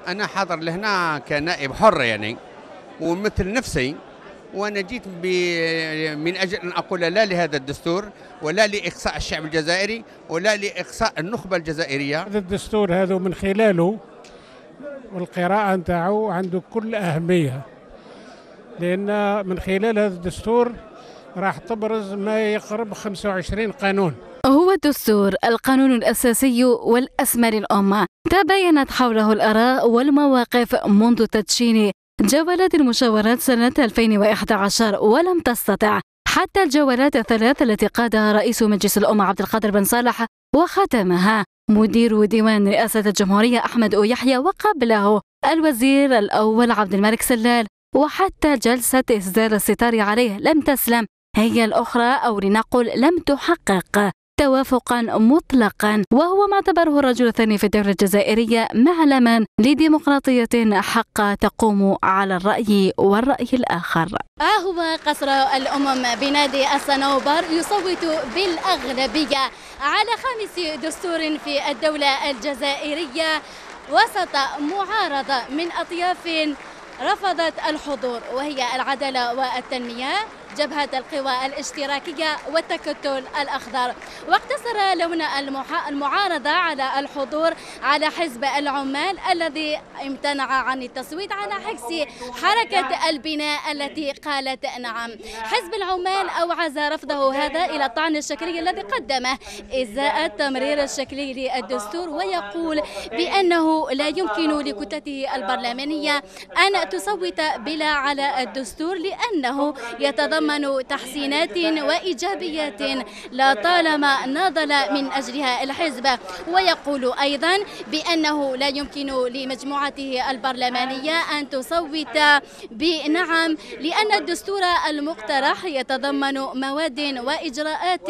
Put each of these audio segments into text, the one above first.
أنا حاضر لهنا كنائب حر يعني ومثل نفسي، وأنا جيت من أجل أن أقول لا لهذا الدستور ولا لإقصاء الشعب الجزائري ولا لإقصاء النخبة الجزائرية. هذا الدستور هذا من خلاله والقراءة نتاعو عنده كل أهمية، لأن من خلال هذا الدستور راح تبرز ما يقرب 25 قانون. هو الدستور القانون الأساسي والأسمى للأمة، تباينت حوله الآراء والمواقف منذ تدشين جولات المشاورات سنة 2011، ولم تستطع حتى الجولات الثلاث التي قادها رئيس مجلس الأمة عبد القادر بن صالح وختمها مدير ديوان رئاسة الجمهورية أحمد يحيى، وقبله الوزير الأول عبد الملك سلال، وحتى جلسة إسدال الستار عليه لم تسلم هي الأخرى، أو لنقل لم تحقق توافقا مطلقا، وهو ما اعتبره الرجل الثاني في الدولة الجزائرية معلما لديمقراطية حق تقوم على الرأي والرأي الآخر. هو قصر الأمم بنادي الصنوبر يصوت بالأغلبية على خامس دستور في الدولة الجزائرية وسط معارضة من أطياف رفضت الحضور، وهي العدالة والتنمية، جبهة القوى الاشتراكية والتكتل الأخضر. واقتصر لون المعارضة على الحضور على حزب العمال الذي امتنع عن التصويت على عكس حركة البناء التي قالت نعم. حزب العمال أوعز رفضه هذا إلى الطعن الشكلي الذي قدمه إزاء التمرير الشكلي للدستور، ويقول بأنه لا يمكن لكتلته البرلمانية أن تصوت بلا على الدستور لأنه يتضمن تحسينات وإيجابيات لا طالما ناضل من أجلها الحزب. ويقول أيضا بأنه لا يمكن لمجموعته البرلمانية أن تصوت بنعم لأن الدستور المقترح يتضمن مواد وإجراءات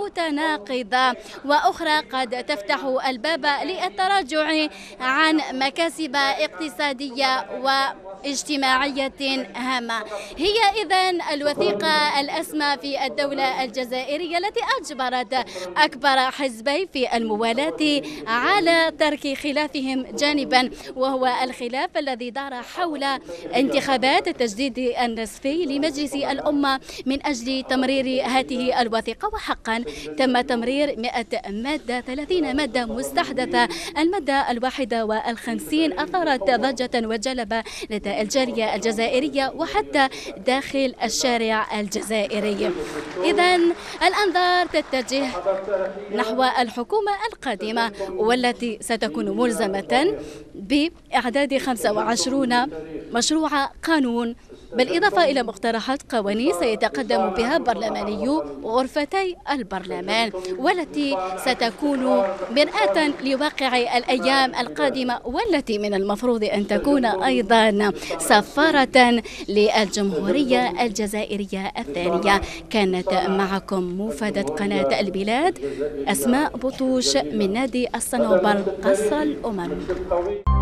متناقضة وأخرى قد تفتح الباب للتراجع عن مكاسب اقتصادية واجتماعية هامة. هي إذن الوثيقة الأسمى في الدولة الجزائرية التي أجبرت أكبر حزبي في الموالاة على ترك خلافهم جانبا، وهو الخلاف الذي دار حول انتخابات التجديد النصفي لمجلس الأمة من أجل تمرير هذه الوثيقة. وحقا تم تمرير 100 مادة، 30 مادة مستحدثة. المادة 51 أثارت ضجة وجلب لدى الجالية الجزائرية وحتى داخل الشارع الجزائري. إذن الأنظار تتجه نحو الحكومة القادمة والتي ستكون ملزمة بإعداد 25 مشروع قانون، بالإضافة إلى مقترحات قوانين سيتقدم بها برلمانيو غرفتي البرلمان، والتي ستكون مرآة لواقع الأيام القادمة، والتي من المفروض أن تكون أيضا سفارة للجمهورية الجزائرية الثانية. كانت معكم مفادة قناة البلاد أسماء بطوش من نادي الصنوبر قصر الأمم.